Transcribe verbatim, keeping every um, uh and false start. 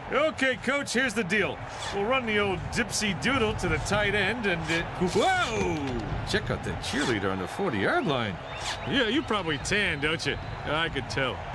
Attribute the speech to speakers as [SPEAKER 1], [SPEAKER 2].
[SPEAKER 1] Okay, Coach, here's the deal. We'll run the old dipsy doodle to the tight end and... Uh, whoa! Check out that cheerleader on the forty-yard line.
[SPEAKER 2] Yeah, you probably tan, don't you? I could tell.